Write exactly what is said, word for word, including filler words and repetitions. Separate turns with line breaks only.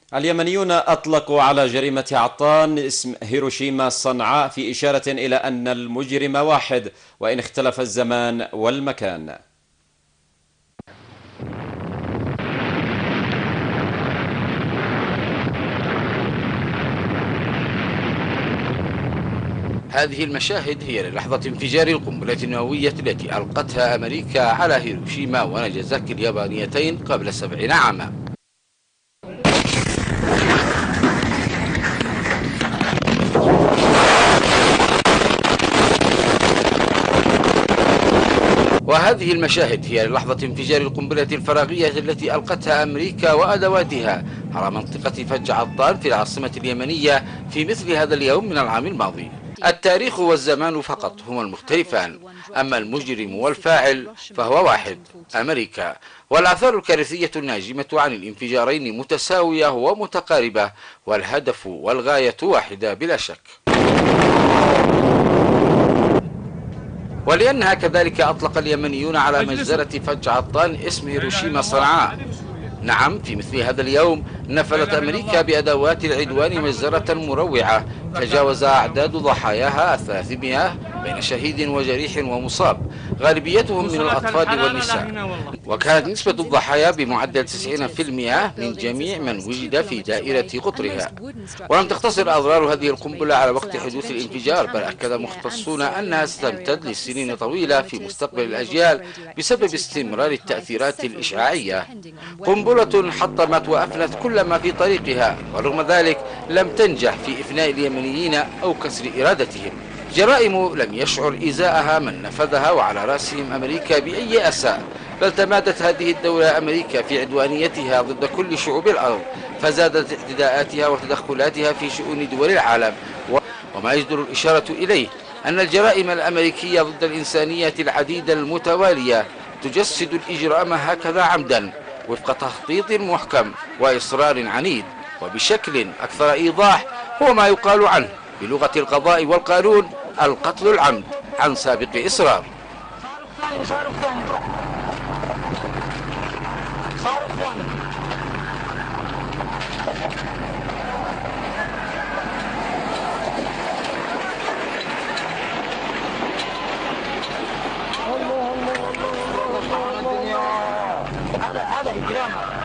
اليمنيون أطلقوا على جريمة عطان اسم هيروشيما صنعاء في إشارة إلى أن المجرم واحد وإن اختلف الزمان والمكان.
هذه المشاهد هي للحظة انفجار القنبلة النووية التي ألقتها أمريكا على هيروشيما وناجازاكي اليابانيتين قبل سبعين عاما. وهذه المشاهد هي للحظة انفجار القنبلة الفراغية التي ألقتها أمريكا وأدواتها على منطقة فج عطان في العاصمة اليمنية في مثل هذا اليوم من العام الماضي. التاريخ والزمان فقط هما المختلفان، أما المجرم والفاعل فهو واحد، أمريكا. والآثار الكارثية الناجمة عن الانفجارين متساوية ومتقاربة، والهدف والغاية واحدة بلا شك. ولأنها كذلك أطلق اليمنيون على مجزرة فج عطان اسم هيروشيما صنعاء. نعم، في مثل هذا اليوم نفذت أمريكا بأدوات العدوان مجزرة مروعة تجاوز أعداد ضحاياها الثلاثمائة بين شهيد وجريح ومصاب، غالبيتهم من الأطفال والنساء. وكانت نسبة الضحايا بمعدل تسعين بالمئة من جميع من وجد في دائرة قطرها. ولم تقتصر أضرار هذه القنبلة على وقت حدوث الانفجار، بل أكد مختصون أنها ستمتد لسنين طويلة في مستقبل الأجيال بسبب استمرار التأثيرات الإشعاعية. قنبلة حطمت وأفنت كل ما في طريقها، ورغم ذلك لم تنجح في إفناء اليمنيين أو كسر إرادتهم. جرائم لم يشعر إزاءها من نفذها، وعلى رأسهم أمريكا بأي أسى، بل تمادت هذه الدولة أمريكا في عدوانيتها ضد كل شعوب الأرض، فزادت اعتداءاتها وتدخلاتها في شؤون دول العالم. وما يجدر الإشارة إليه أن الجرائم الأمريكية ضد الإنسانية العديدة المتوالية تجسد الإجرام هكذا عمدا، وفق تخطيط محكم وإصرار عنيد، وبشكل أكثر إيضاح هو ما يقال عنه بلغة القضاء والقانون القتل العمد عن سابق إصرار.
هذا هذا إجرام.